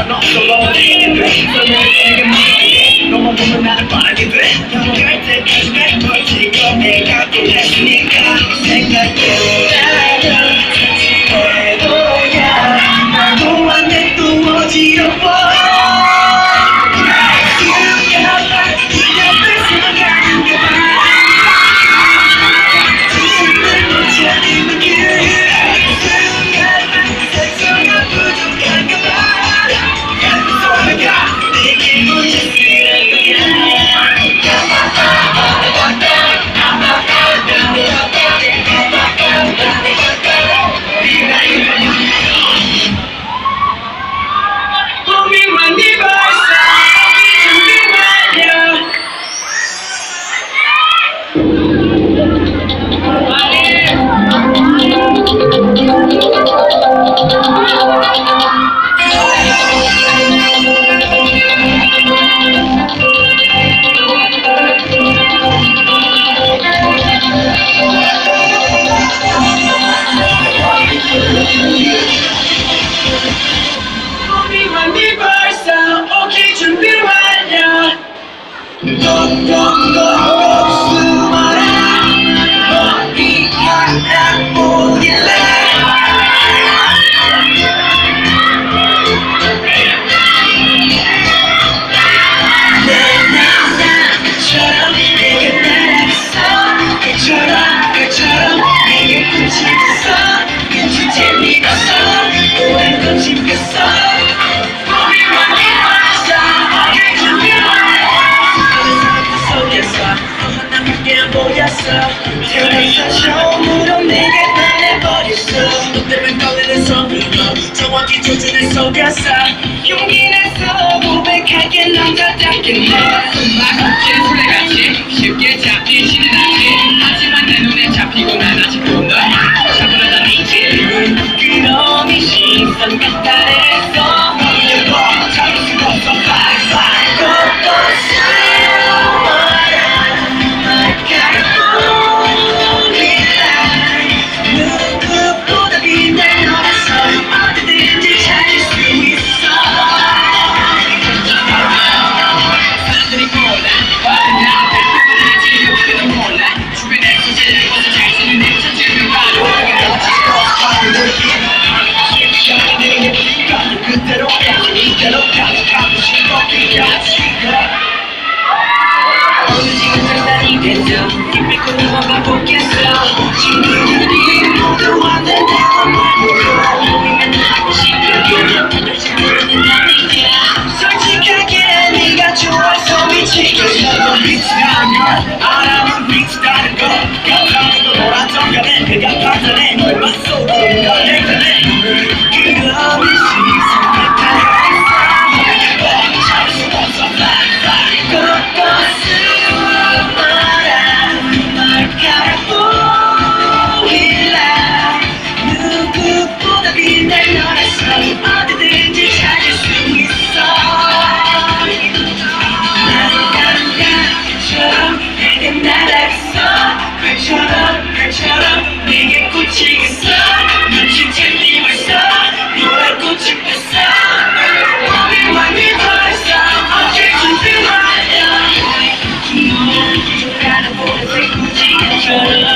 너 솔로 내게 돼 설명해주게 말해 너만 보면 나를 바라게 돼 넘어갈 때까지 날 버티고 내가 또 했으니까 생각해 해도야 나도 안돼 또 어지러워 태어나서 처음으로 내게 반해버렸어 너 때문에 떨리는 손으로 정확히 조준해 속였어 용기 내서 고백할게 남자답게 내 말 없지 술래같이 쉽게 잡히지는 않지 하지만 내 눈에 잡히고 난 아직도 널 잡으려던 이제 그럼 이 시선 까탈했어 너의 잡을 수 없어 바이 솔직하게 네가 좋아서 미치겠어 미치다는 걸 알아는 미치다는 걸 감사하고 놀았던 간에 내가 판단해 너의 맛속으로 널 내꺼내 그럼 이 시선을 다했어 너에게 잡을 수 없어 누구보다 빛날 너라서 어디든지 찾을 수 있어 나처럼 내게 날아갔어 별처럼 내게 꽂히겠어 눈치 챘니 벌써 노랗고 짚었어 많이 벌써 어쩔 준비하여 너 부족하다 보는 새 굳이 것처럼